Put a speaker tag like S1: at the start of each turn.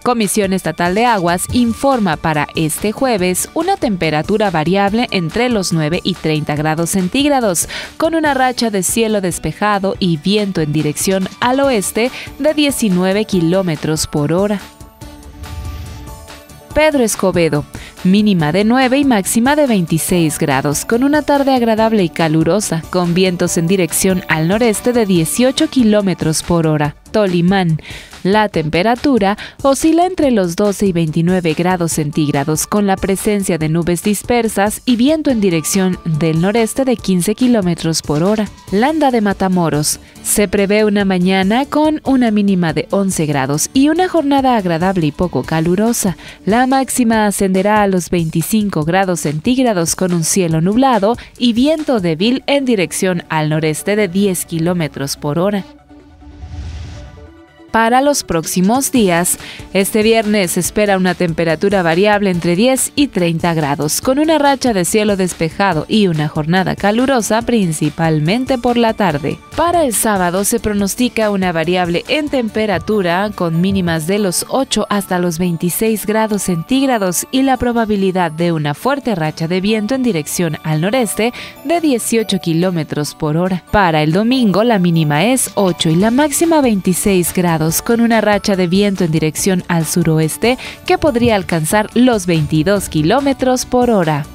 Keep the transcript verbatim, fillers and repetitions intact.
S1: Comisión Estatal de Aguas informa para este jueves una temperatura variable entre los nueve y treinta grados centígrados, con una racha de cielo despejado y viento en dirección al oeste de diecinueve kilómetros por hora. Pedro Escobedo, mínima de nueve y máxima de veintiséis grados, con una tarde agradable y calurosa, con vientos en dirección al noreste de dieciocho kilómetros por hora. Tolimán, la temperatura oscila entre los doce y veintinueve grados centígrados, con la presencia de nubes dispersas y viento en dirección del noreste de quince kilómetros por hora. Landa de Matamoros, se prevé una mañana con una mínima de once grados y una jornada agradable y poco calurosa. La máxima ascenderá a los veinticinco grados centígrados con un cielo nublado y viento débil en dirección al noreste de diez kilómetros por hora. Para los próximos días, este viernes se espera una temperatura variable entre diez y treinta grados, con una racha de cielo despejado y una jornada calurosa principalmente por la tarde. Para el sábado se pronostica una variable en temperatura con mínimas de los ocho hasta los veintiséis grados centígrados y la probabilidad de una fuerte racha de viento en dirección al noreste de dieciocho kilómetros por hora. Para el domingo la mínima es ocho y la máxima veintiséis grados, con una racha de viento en dirección al suroeste que podría alcanzar los veintidós kilómetros por hora.